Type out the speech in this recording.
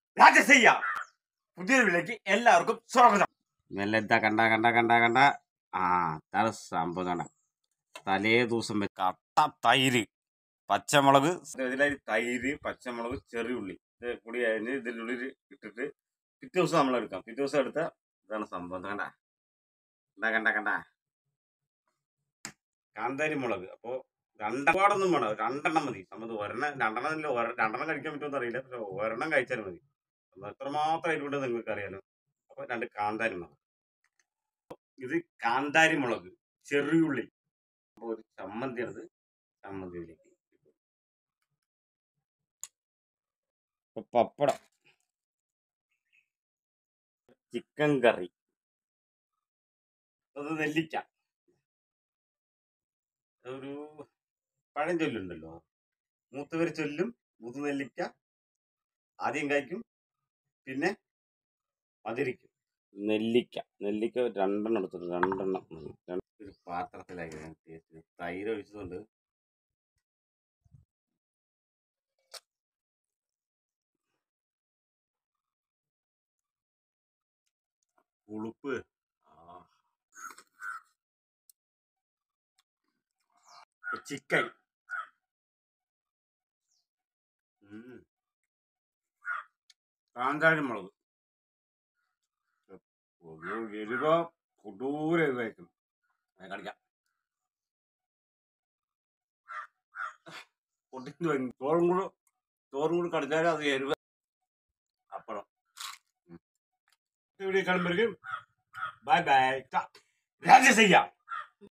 രാജസയ്യ പുതിയൊരു വീട്ടിലേക്ക് എല്ലാവർക്കും സ്വാഗതം. മെല്ലെന്താ കണ്ട കണ്ട കണ്ട കണ്ട ആ അതാണ് സംഭവം. കണ്ട തലേ ദിവസം കട്ട തൈര്, പച്ചമുളക്, തൈര്, പച്ചമുളക്, ചെറിയുള്ളി ഇത് കൂടി അതിന് ഇതിൻ്റെ ഉള്ളിൽ ഇട്ടിട്ട് പിറ്റേ ദിവസം നമ്മൾ എടുക്കാം. പിറ്റേ ദിവസം എടുത്ത ഇതാണ് സംഭവം. കണ്ട കണ്ട കണ്ട കണ്ട കാന്താരി മുളക്. അപ്പോൾ രണ്ടെണ്ണമൊന്നും വേണം, രണ്ടെണ്ണം മതി. നമ്മൾ രണ്ടെണ്ണം കഴിക്കാൻ പറ്റുമെന്ന് അറിയില്ല, പക്ഷെ ഒരെണ്ണം കഴിച്ചാൽ മതി. എത്രമാത്രം അതിലൂടെ നിങ്ങൾക്ക് അറിയാലോ. അപ്പൊ 2 കാന്താരി മുളക്, ഇത് കാന്താരി മുളക്, ചെറിയുള്ളി, അപ്പൊ ഒരു ചമ്മന്തി എടുത്ത് ചമ്മന്തിയിലേക്ക് പപ്പടം, ചിക്കൻ കറി, അത് നെല്ലിക്ക. ഒരു പഴഞ്ചൊല്ലുണ്ടല്ലോ, മൂത്തവര് ചൊല്ലും മൂത്ത് നെല്ലിക്ക ആദ്യം കഴിക്കും പിന്നെ മധുരിക്കും. നെല്ലിക്ക 2 എടുത്തിട്ട് 2 ഒരു പാത്രത്തിലാക്കി തൈര് ഒഴിച്ചതുകൊണ്ട് പുളിപ്പ്. ചിക്കൻ, കാന്താരി മുളക്, എരിവ കൊടൂര എരിവായിരിക്കും. കടിക്കാം. ചോറും കൂടി കടിച്ചാലും അത് എരിവ്. അപ്പഴം ഇവിടെ കാണുമ്പോഴേക്കും ബൈ ബൈ രാജസയ്യ.